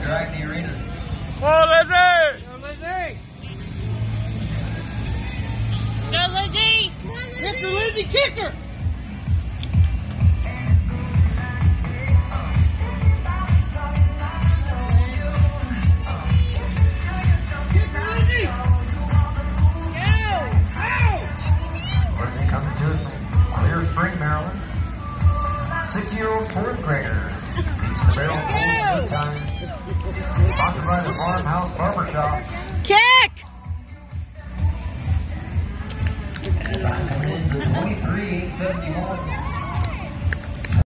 drag the arena. Oh, Lizzy! Go, Lizzy! Go, Lizzy! Kicker, Lizzy, kicker! Coming to us from Clear Spring, Maryland. 6-year-old fourth grader. Barrel good times. Sponsored by the Farmhouse Barbershop. Kick! 23-871.